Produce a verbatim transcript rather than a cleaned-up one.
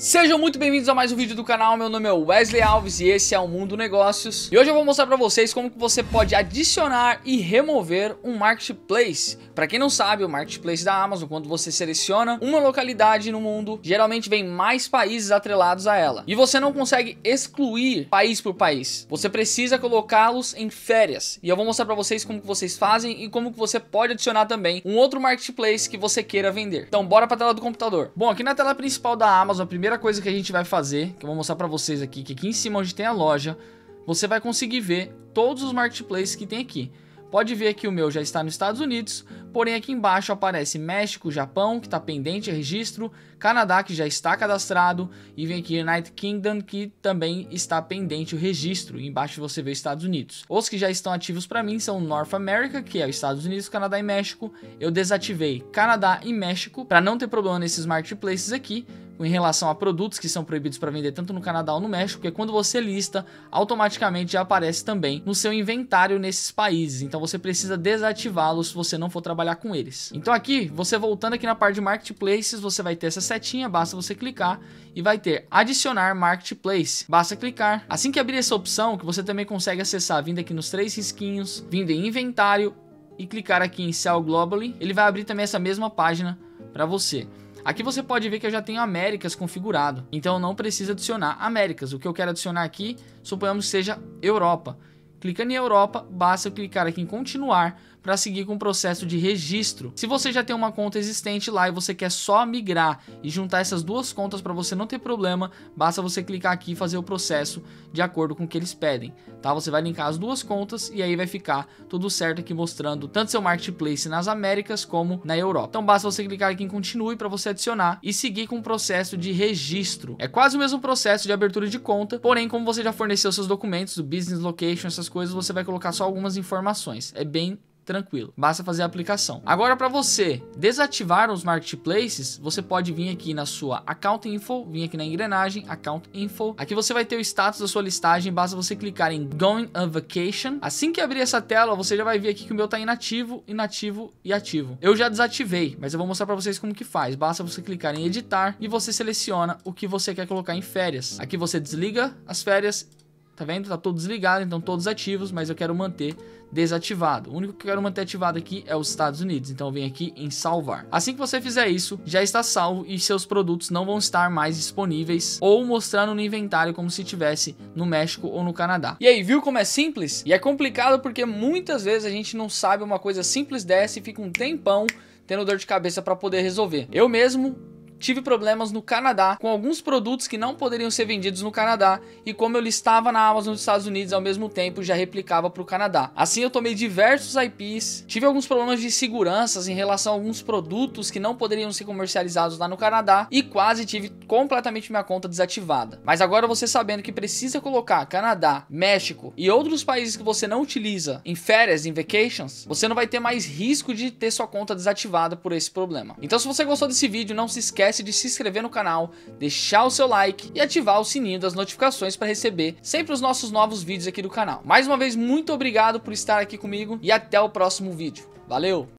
Sejam muito bem-vindos a mais um vídeo do canal. Meu nome é Wesley Alves e esse é o Mundo Negócios. E hoje eu vou mostrar pra vocês como que você pode adicionar e remover um marketplace. Pra quem não sabe, o marketplace da Amazon, quando você seleciona uma localidade no mundo, geralmente vem mais países atrelados a ela. E você não consegue excluir país por país. Você precisa colocá-los em férias. E eu vou mostrar pra vocês como que vocês fazem e como que você pode adicionar também um outro marketplace que você queira vender. Então bora pra tela do computador. Bom, aqui na tela principal da Amazon, a primeira A coisa que a gente vai fazer, que eu vou mostrar pra vocês aqui, que aqui em cima onde tem a loja, você vai conseguir ver todos os marketplaces que tem aqui. Pode ver que o meu já está nos Estados Unidos, porém aqui embaixo aparece México, Japão, que está pendente registro, Canadá, que já está cadastrado, e vem aqui United Kingdom, que também está pendente o registro, e embaixo você vê Estados Unidos. Os que já estão ativos para mim são North America, que é os Estados Unidos, Canadá e México. Eu desativei Canadá e México para não ter problema nesses marketplaces aqui, em relação a produtos que são proibidos para vender tanto no Canadá ou no México, porque quando você lista, automaticamente já aparece também no seu inventário nesses países, então você precisa desativá-los se você não for trabalhar com eles. Então aqui, você voltando aqui na parte de Marketplaces, você vai ter essa setinha, basta você clicar e vai ter adicionar Marketplace, basta clicar. Assim que abrir essa opção, que você também consegue acessar vindo aqui nos três risquinhos, vindo em inventário e clicar aqui em Sell Globally, ele vai abrir também essa mesma página para você. Aqui você pode ver que eu já tenho Américas configurado, então eu não preciso adicionar Américas. O que eu quero adicionar aqui, suponhamos que seja Europa. Clicando em Europa, basta eu clicar aqui em continuar para seguir com o processo de registro. Se você já tem uma conta existente lá e você quer só migrar e juntar essas duas contas para você não ter problema, basta você clicar aqui e fazer o processo de acordo com o que eles pedem, tá? Você vai linkar as duas contas e aí vai ficar tudo certo aqui mostrando tanto seu marketplace nas Américas como na Europa. Então basta você clicar aqui em continue para você adicionar e seguir com o processo de registro. É quase o mesmo processo de abertura de conta, porém como você já forneceu seus documentos, do business location, essas coisas, você vai colocar só algumas informações. É bem tranquilo, basta fazer a aplicação. Agora, para você desativar os marketplaces, você pode vir aqui na sua Account Info, vir aqui na engrenagem, Account Info. Aqui você vai ter o status da sua listagem, basta você clicar em Going on Vacation. Assim que abrir essa tela, você já vai ver aqui que o meu está inativo, inativo e ativo. Eu já desativei, mas eu vou mostrar para vocês como que faz. Basta você clicar em editar e você seleciona o que você quer colocar em férias. Aqui você desliga as férias. Tá vendo? Tá todo desligado, então todos ativos, mas eu quero manter desativado. O único que eu quero manter ativado aqui é os Estados Unidos, então eu venho aqui em salvar. Assim que você fizer isso, já está salvo e seus produtos não vão estar mais disponíveis ou mostrando no inventário como se tivesse no México ou no Canadá. E aí, viu como é simples? E é complicado porque muitas vezes a gente não sabe uma coisa simples dessa e fica um tempão tendo dor de cabeça para poder resolver. Eu mesmo tive problemas no Canadá com alguns produtos que não poderiam ser vendidos no Canadá, e como eu listava na Amazon dos Estados Unidos ao mesmo tempo, já replicava para o Canadá. Assim eu tomei diversos I Ps, tive alguns problemas de segurança em relação a alguns produtos que não poderiam ser comercializados lá no Canadá e quase tive completamente minha conta desativada. Mas agora você sabendo que precisa colocar Canadá, México e outros países que você não utiliza em férias, em vacations, você não vai ter mais risco de ter sua conta desativada por esse problema. Então se você gostou desse vídeo, não se esquece de se inscrever no canal, deixar o seu like e ativar o sininho das notificações para receber sempre os nossos novos vídeos aqui do canal. Mais uma vez, muito obrigado por estar aqui comigo e até o próximo vídeo. Valeu!